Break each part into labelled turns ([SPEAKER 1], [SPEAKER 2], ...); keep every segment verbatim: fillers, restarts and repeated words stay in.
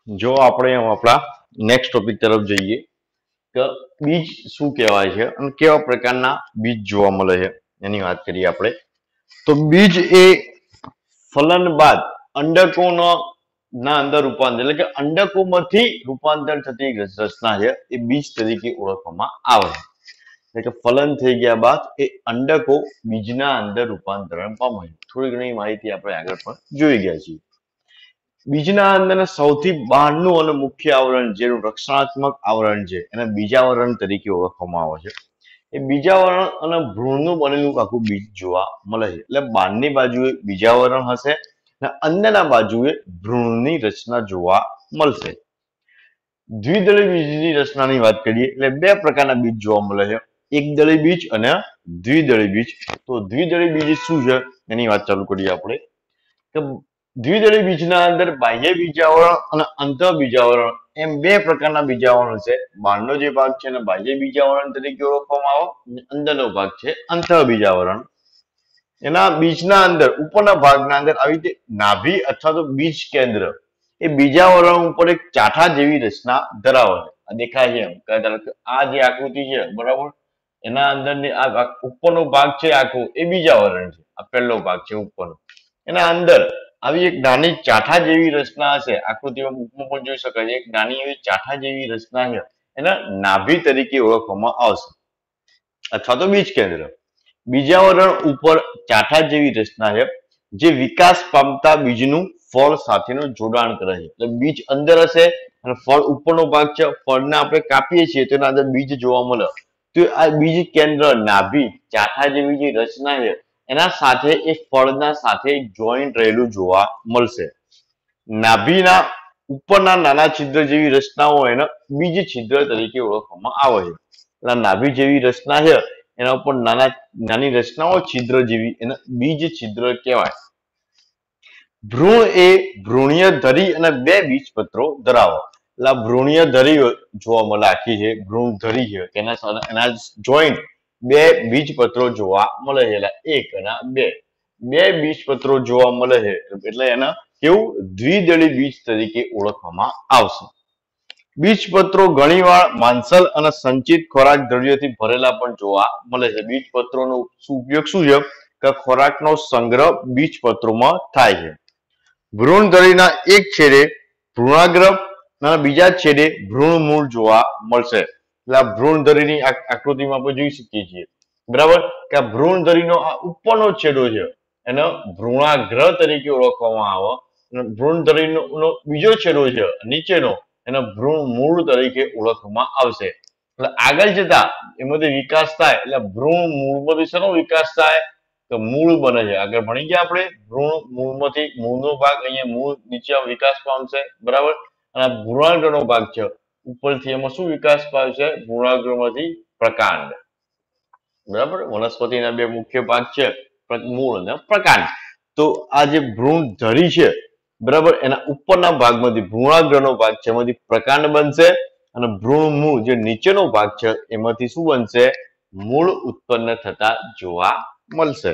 [SPEAKER 1] જો આપણે આપણા નેક્સ્ટ ટોપિક તરફ જઈએ કે બીજ શું કહેવાય છે અને કેવા પ્રકારના બીજ જોવા મળે છે એની વાત કરીએ આપણે. તો બીજ એ ફલન બાદ અંડકોનો ના અંદર રૂપાંતર એટલે કે અંડકોમાંથી રૂપાંતર થતી રચના છે એ બીજ તરીકે ઓળખવામાં આવે છે. એટલે કે ફલન થઈ ગયા બાદ એ અંડકો બીજના અંદર રૂપાંતરણ પામે છે. થોડી ઘણી માહિતી આપણે આગળ પણ જોઈ ગયા છીએ. બીજના અંદર સૌથી બહારનું અને મુખ્ય આવરણ જેનું રક્ષણાત્મક આવરણ છે એને બીજાવરણ તરીકે ઓળખવામાં આવે છે. એ બીજાવરણ અને ભ્રૂણનું બનેલું આખું બીજ જોવા મળે છે. એટલે બહારની બાજુએ બીજાવરણ હશે અને અંદરના બાજુએ ભ્રૂણની રચના જોવા મળશે. દ્વિદળી બીજની રચનાની વાત કરીએ એટલે બે પ્રકારના બીજ જોવા મળે છે, એકદળી બીજ અને દ્વિદળી બીજ. તો દ્વિદળી બીજ શું છે એની વાત ચાલુ કરીએ આપણે. કે દ્વિદળી બીજના અંદર બાહ્ય બીજાવરણ અને અંતઃ બીજાવરણ એમ બે પ્રકારના બીજાવરણ છે. બહારનો જે ભાગ છે એને બાહ્ય બીજાવરણ તરીકે ઓળખવામાં આવે અને અંદરનો ભાગ છે અંતઃ બીજાવરણ. એના બીજના અંદર ઉપરના ભાગના અંદર આવી રીતે નાભી અથવા તો બીજ કેન્દ્ર એ બીજાવરણ ઉપર એક ચાઠા જેવી રચના ધરાવે છે. આ દેખાય છે એમ કે આ જે આકૃતિ છે બરાબર, એના અંદરની આ ઉપરનો ભાગ છે આખું એ બીજાવરણ છે. આ પહેલો ભાગ છે ઉપરનો. એના અંદર આવી એક નાની ચાઠા જેવી રચના હશે, આકૃતિમાં બુકમાં પણ જોઈ શકાય છે. એક નાની એવી ચાઠા જેવી રચના છે એને નાભી તરીકે ઓળખવામાં આવશે અથવા તો બીજ કેન્દ્ર. બીજાવરણ ઉપર ચાઠા જેવી રચના છે જે વિકાસ પામતા બીજનું ફળ સાથેનું જોડાણ કરે છે. એટલે બીજ અંદર હશે અને ફળ ઉપરનો ભાગ છે. ફળને આપણે કાપીએ છીએ તો એના અંદર બીજ જોવા મળે. તો આ બીજ કેન્દ્ર નાભી ચાઠા જેવી જે રચના છે એના સાથે એ ફળના સાથે જોઈન્ટ રહેલું જોવા મળશે. નાભીના ઉપરના નાના છિદ્ર જેવી રચનાઓ એને બીજ છિદ્ર તરીકે ઓળખવામાં આવે છે. એટલે નાભી જેવી રચના છે એના ઉપર નાના નાની રચનાઓ છિદ્ર જેવી એને બીજ છિદ્ર કહેવાય. ભ્રૂણ એ ભ્રૂણીય ધરી અને બે બીજપત્રો ધરાવે. એટલે ભ્રૂણીય ધરી જોવા મળે આખી છે, ભ્રૂણ ધરી છે એના એના જોઈન્ટ બે બીજપત્રો જોવા મળે છે. એટલે એક અને બે બે બીજપત્રો જોવા મળે છે એટલે એના કેવું દ્વિદળી બીજ તરીકે ઓળખવામાં આવશે. બીજપત્રો ઘણીવાર માંસલ અને સંચિત ખોરાક દ્રવ્યોથી ભરેલા પણ જોવા મળે છે. બીજપત્રોનો ઉપયોગ શું છે કે ખોરાકનો સંગ્રહ બીજપત્રોમાં થાય છે. ભ્રૂણધરીના એક છેડે ભ્રૂણાગ્ર અને બીજા છેડે ભ્રૂણ મૂળ જોવા મળશે. એટલે આ ભ્રૂણધરીની આકૃતિમાં આપણે જોઈ શકીએ છીએ બરાબર કે આ ભ્રૂણધરીનો આ ઉપરનો છેડો છે એનો ભ્રૂણાગ્ર તરીકે ઓળખવામાં આવે અને ભ્રૂણધરીનો બીજો છેડો છે નીચેનો એનો ભ્રૂણ મૂળ તરીકે ઓળખવામાં આવશે. એટલે આગળ જતા એમાંથી વિકાસ થાય એટલે ભ્રૂણ મૂળમાંથી શેનો વિકાસ થાય તો મૂળ બને છે. આગળ ભણી ગયા આપણે ભ્રૂણ મૂળમાંથી મૂળનો ભાગ અહીંયા મૂળ નીચે વિકાસ પામશે બરાબર, અને ભ્રૂણાગ્રનો ભાગ છે ઉપરથી એમાં શું વિકાસ પામશે ભ્રૂણાગ્રમાંથી પ્રકાંડ. બરાબર, વનસ્પતિના બે મુખ્ય ભાગ છે મૂળ અને પ્રકાંડ. તો આ જે ભ્રૂણ ધરી છે બરાબર એના ઉપરના ભાગમાંથી ભ્રૂણાગ્રનો ભાગ છે એમાંથી પ્રકાંડ બનશે અને ભ્રૂણ મૂળ જે નીચેનો ભાગ છે એમાંથી શું બનશે મૂળ ઉત્પન્ન થતા જોવા મળશે.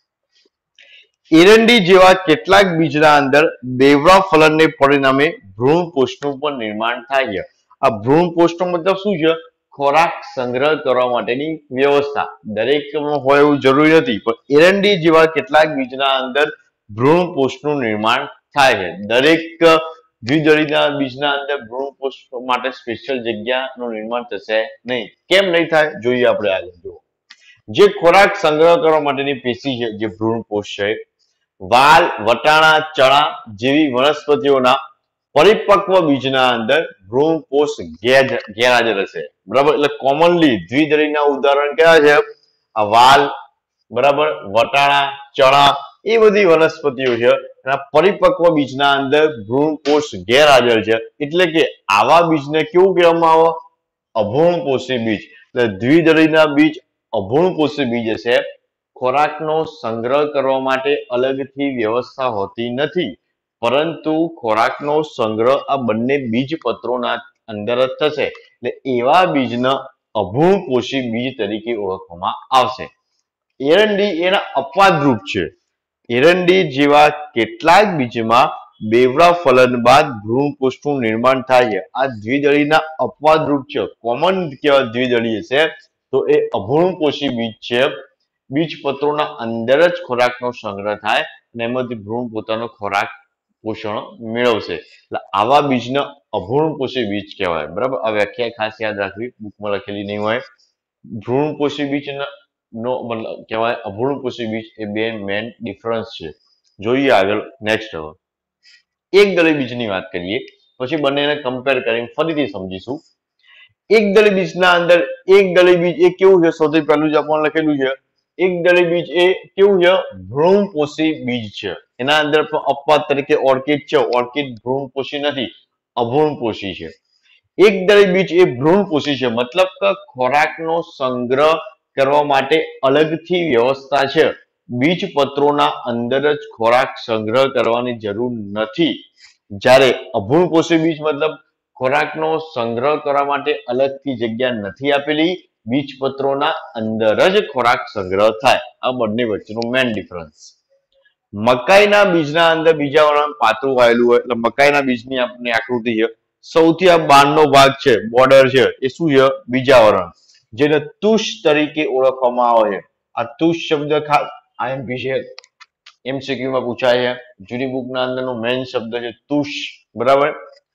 [SPEAKER 1] એરંડી જેવા કેટલાક બીજના અંદર બેવડા ફલનને પરિણામે ભ્રૂણપોષનું પણ નિર્માણ થાય છે. આ ભ્રૂણપોષનો મતલબ શું છે ખોરાક સંગ્રહ કરવા માટેની વ્યવસ્થા. દરેકમાં હોય એવું જરૂરી નથી પણ એરંડી જેવા કેટલાક બીજના અંદર ભ્રૂણપોષનું નિર્માણ થાય છે. દરેક દ્વિદળીના બીજના અંદર ભ્રૂણપોષ માટે સ્પેશિયલ જગ્યાનું નિર્માણ થશે નહીં. કેમ નહીં થાય જોઈએ આપણે આગળ. જુઓ, જે ખોરાક સંગ્રહ કરવા માટેની પેશી છે જે ભ્રૂણપોષ છે, વાલ, વટાણા, ચણા જેવી વનસ્પતિઓના પરિપક્વ બીજના અંદર ભ્રૂણપોષ ગેરહાજર હશે બરાબર. એટલે કોમનલી દ્વિદળીના ઉદાહરણ કયા છે આ વાલ બરાબર, વટાણા, ચણા એ બધી વનસ્પતિઓ છે. પરિપક્વ બીજના અંદર ભ્રૂણપોષ ગેરહાજર છે એટલે કે આવા બીજને કેવું કહેવામાં આવે અભ્રૂણપોષી બીજ. એટલે દ્વિદળીના બીજ અભ્રૂણપોષી બીજ હશે. ખોરાકનો સંગ્રહ કરવા માટે અલગથી વ્યવસ્થા હોતી નથી પરંતુ ખોરાકનો સંગ્રહ આ બંને બીજપત્રોના અંદર જ થશે. એટલે એવા બીજના અભ્રૂણપોષી બીજ તરીકે ઓળખવામાં આવશે. એરંડી એના અપવાદરૂપ છે. એરંડી જેવા કેટલાક બીજમાં બેવડા ફલન બાદ ભ્રૂણપોષનું નિર્માણ થાય છે. આ દ્વિદળીના અપવાદ રૂપ છે. કોમન કેવા દ્વિદળીય છે તો એ અભ્રૂણપોષી બીજ છે. બીજપત્રોના અંદર જ ખોરાકનો સંગ્રહ થાય અને એમાંથી ભ્રૂણ પોતાનો ખોરાક પોષણ મેળવશે. એટલે આવા બીજને અભ્રૂણપોષી બીજ કહેવાય. બરાબર, આ વ્યાખ્યા ખાસ યાદ રાખવી, બુકમાં લખેલી નહીં હોય. ભ્રૂણપોષી બીજ નો મતલબ કહેવાય અભ્રૂણપોષી બીજ, એ બે મેન ડિફરન્સ છે. જોઈએ આગળ નેક્સ્ટ. હવે એક દળી બીજની વાત કરીએ, પછી બંનેને કમ્પેર કરીને ફરીથી સમજીશું. એક દળી બીજના અંદર એક દળી બીજ એ કેવું છે, સૌથી પહેલું જ આપણને લખેલું છે, એક દળી બીજ એ કેવું છે, ભ્રૂણપોષી બીજ છે. એના અંદર પણ અપવાદ તરીકે ઓર્કિડ છે. ઓર્કિડ ભ્રૂણપોષી નથી, અભ્રૂણપોષી છે. એક દળી બીજ એ ભ્રૂણપોષી છે, મતલબ કે ખોરાકનો સંગ્રહ કરવા માટે અલગથી વ્યવસ્થા છે. બીજપત્રોના અંદર જ ખોરાક સંગ્રહ કરવાની જરૂર નથી. જ્યારે અભ્રૂણપોષી બીજ મતલબ ખોરાકનો સંગ્રહ કરવા માટે અલગથી જગ્યા નથી આપેલી, બીજપત્રોના અંદર જ ખોરાક સંગ્રહ થાય. આ બંને વચ્ચેનું મેન ડિફરન્સ. મકાઈના બીજના અંદર બીજા વળાંક પાતળું આવેલું હોય એટલે મકાઈના બીજની આપણે આકૃતિ છે. સૌથી આ બહારનો ભાગ છે, બોર્ડર છે, એ શું છે, બીજાવરણ, જેને તુષ તરીકે ઓળખવામાં આવે છે. આ તુષ શબ્દ ખાસ આઈએમપી છે, એમસીક્યુ માં પૂછાય છે. જૂની બુકના અંદરનો મેઇન શબ્દ છે તુષ. બરાબર.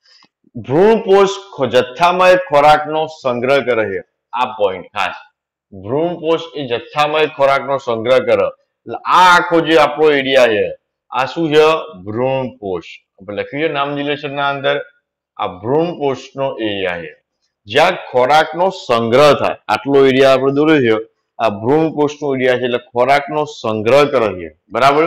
[SPEAKER 1] ભ્રૂણપોષ જથ્થામય ખોરાકનો સંગ્રહ કરે છે. આ પોઈન્ટ ખાસ, ભ્રૂણપોષ એ જથ્થામય ખોરાકનો સંગ્રહ કરે. એટલે આ આખો જે આપણો એરિયા છે, આ શું છે, ભ્રૂણપોષ. આપણે લખ્યું છે નામ રિલેશનના અંદર, આ ભ્રૂણપોષનો એરિયા છે, જ્યાં ખોરાકનો સંગ્રહ થાય. આટલો એરિયા આપણે દોર્યો છે, આ ભ્રૂણપોષનો એરિયા છે, એટલે ખોરાકનો સંગ્રહ કરે છે. બરાબર.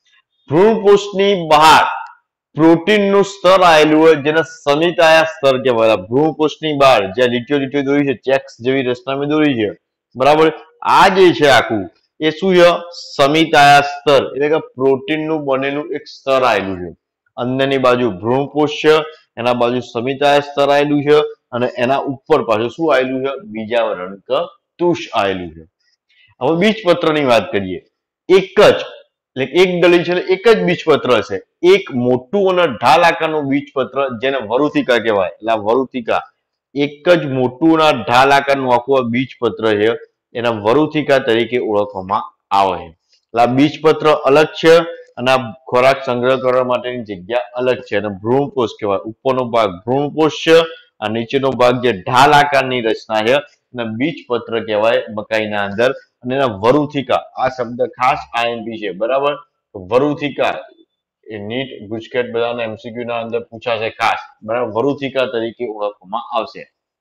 [SPEAKER 1] ભ્રૂણપોષની બહાર પ્રોટીનનું સ્તર આવેલું હોય, જેને સમિતાયા સ્તર કહેવાય. ભ્રૂણપોષની બહાર જ્યાં લીટીઓ લીટીઓ દોરી છે, ચેક્સ જેવી રચના મેં દોરી છે. બરાબર. આ જે છે આખું, એ શું છે, સમિતાયા સ્તર, એટલે કે પ્રોટીનનું બનેલું એક સ્તર આવેલું છે. અંદરની બાજુ ભ્રૂણપોષ છે, એના બાજુ સમિતાય સ્તર આવેલું છે, અને એના ઉપર પાછું શું આવેલું છે, બીજાવરણ કે તુષ આવેલું છે. હવે બીજપત્રની વાત કરીએ. એક જ એટલે એક દળી છે, એક જ બીજપત્ર છે. એક મોટું અને ઢાલ આકારનું બીજપત્ર, જેને વરુથિકા કહેવાય. એટલે આ વરુથિકા, એક જ મોટું અને ઢાલ આકારનું આખું બીજપત્ર છે, એના વરુથિકા તરીકે ઓળખવામાં આવે છે. એટલે આ બીજપત્ર અલગ છે અને આ ખોરાક સંગ્રહ કરવા માટેની જગ્યા અલગ છે, અને ભ્રૂણપોષ કહેવાય. ઉપરનો ભાગ ભ્રૂણપોષ છે, આ નીચેનો ભાગ જે ઢાલ આકારની રચના છે, અને બીજપત્ર કહેવાય મકાઈના અંદર. અને એના વરુથિકા, આ શબ્દ ખાસ આઈએમપી છે. બરાબર. વરુથિકા એ નીટ ગુજકેટ બધાના એમસીક્યુ ના અંદર પૂછાશે ખાસ. બરાબર. વરુથિકા તરીકે ઓળખવામાં આવશે.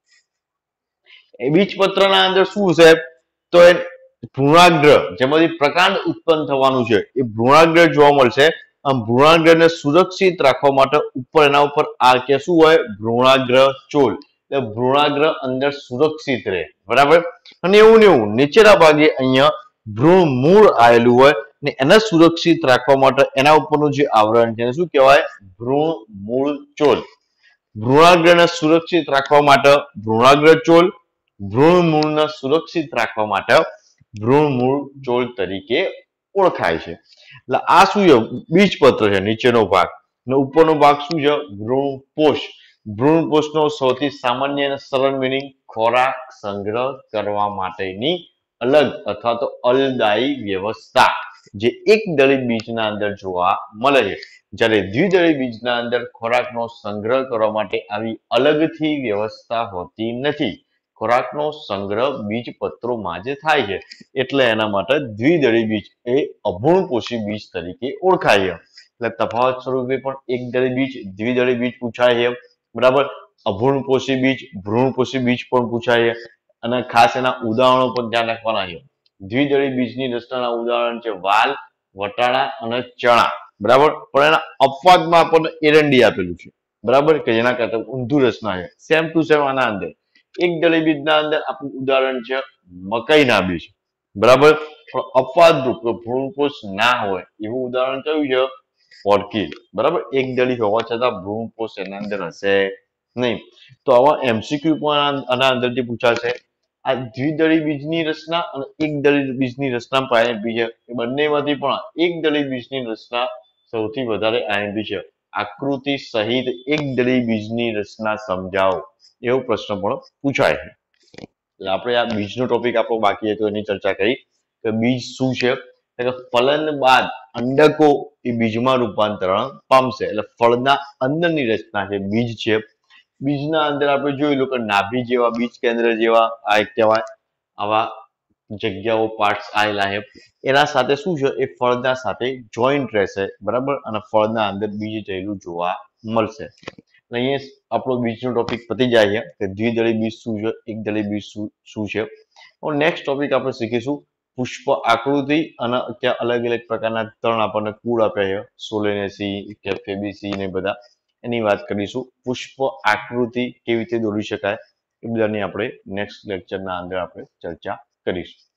[SPEAKER 1] એ બીજપત્રના અંદર શું છે, તો એ ભ્રૂણાગ્ર, જેમાંથી પ્રકાંડ ઉત્પન્ન થવાનું છે, એ ભ્રૂણાગ્ર જોવા મળશે. આમ ભ્રૂણાગ્રને સુરક્ષિત રાખવા માટે ઉપર એના ઉપર આ કે શું હોય, ભ્રૂણાગ્ર ચોલ. એટલે ભ્રૂણાગ્ર અંદર સુરક્ષિત રહે. બરાબર. અને એવું ને એવું નીચેના ભાગે અહીંયા ભ્રૂણ મૂળ આવેલું હોય, ને એને સુરક્ષિત રાખવા માટે એના ઉપરનું જે આવરણ છે, શું કહેવાય, ભ્રૂણ મૂળ ચોલ. ભ્રૂણાગ્રને સુરક્ષિત રાખવા માટે ભ્રૂણાગ્ર ચોલ, ભ્રૂણ મૂળને સુરક્ષિત રાખવા માટે ભ્રૂણ મૂળ ચોલ તરીકે ઓળખાય છે. એટલે આ શું છે, બીજપત્ર છે, નીચેનો ભાગ, અને ઉપરનો ભાગ શું છે, ભ્રૂણપોષ. ભ્રૂણપોષનો સૌથી સામાન્ય અને સરળ મિનિંગ ખોરાક સંગ્રહ કરવા માટેની અલગ અથવા તો અલદાયી વ્યવસ્થા, જે એક દળી બીજના અંદર જોવા મળે છે. જ્યારે દ્વિદળી બીજના અંદર ખોરાકનો સંગ્રહ કરવા માટે આવી અલગથી વ્યવસ્થા હોતી નથી. ખોરાકનો સંગ્રહ બીજપત્રોમાં જ થાય છે, એટલે એના માટે દ્વિદળી બીજ એ અભ્રૂણપોષી બીજ તરીકે ઓળખાય છે. એટલે તફાવત સ્વરૂપે પણ એક દળી બીજ, દ્વિદળી બીજ પૂછાય છે. બરાબર. અભ્રૂણપોષી બીજ, ભ્રૂણપોષી બીજ પણ પૂછાય છે. અને ખાસ એના ઉદાહરણો પણ ધ્યાન રાખવાના છે. દ્વિદળી બીજની રચનાના ઉદાહરણ છે વાલ, વટાણા અને ચણા. બરાબર. પણ એના અપવાદમાં આપણને એરંડી આપેલું છે. બરાબર, કે જેના કરતા ઊંધું રચના છે. સેમ ટુ સેમ આના અંદર એક દળી બીજના અંદર આપણું ઉદાહરણ છે મકાઈના બીજ. બરાબર. પણ અપવાદરૂપ ભ્રૂણપોષ ના હોય એવું ઉદાહરણ કયું છે, ઓર્કિડ. બરાબર. એક દળી હોવા છતાં ભ્રૂણપોષ એના અંદર હશે નહીં. તો આવા એમસીક્યુ પણ આના અંદરથી પૂછાશે. આ દ્વિદળી બીજની રચના અને એક દળી બીજની રચના આઈએમપી છે. એ બંનેમાંથી પણ એક દળી બીજની રચના સૌથી વધારે આઈએમપી છે. આકૃતિ સહિત એકદળી બીજની રચના સમજાવો એવો પ્રશ્ન પણ પૂછાય છે. એટલે આપણે આ બીજનો ટોપિક આપણો બાકી હતો એની ચર્ચા કરી કે બીજ શું છે. એટલે ફલન બાદ અંડકો એ બીજમાં રૂપાંતરણ પામશે. એટલે ફળના અંદરની રચના છે બીજ છે. બીજના અંદર આપણે જોયેલું કે નાભી જેવા બીજ કેન્દ્ર જેવા આ કહેવાય આવા જગ્યાઓ પાર્ટ્સ આવેલા છે. એના સાથે શું છે એ ફળના સાથે જોઈન્ટ રહેશે બરાબર અને ફળના અંદર બીજ થયેલું જોવા મળશે. અહીંયા આપણો બીજનો ટોપિક પતી જાય છે કે દ્વિદળી બીજ શું છે, એકદળી બીજ શું શું છે. નેક્સ્ટ ટોપિક આપણે શીખીશું પુષ્પ આકૃતિ અને ત્યાં અલગ અલગ પ્રકારના ત્રણ આપણને કુળ આપ્યા છે સોલેનેસી કે ફેબીસી ને બધા એની વાત કરીશું. પુષ્પ આકૃતિ કેવી રીતે દોરી શકાય એ બધાની આપણે નેક્સ્ટ લેક્ચરના અંદર આપણે ચર્ચા કરીશું.